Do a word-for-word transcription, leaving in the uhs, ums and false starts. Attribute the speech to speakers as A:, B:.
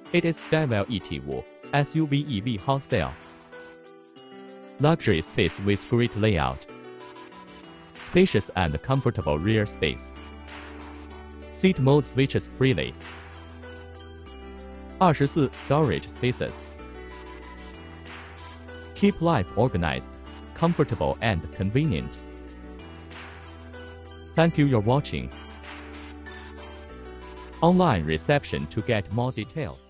A: It is Skywell E T five S U V E V hot cell. Luxury space with great layout. Spacious and comfortable rear space. Seat mode switches freely. twenty-four storage spaces. Keep life organized, comfortable and convenient. Thank you for watching. Online reception to get more details.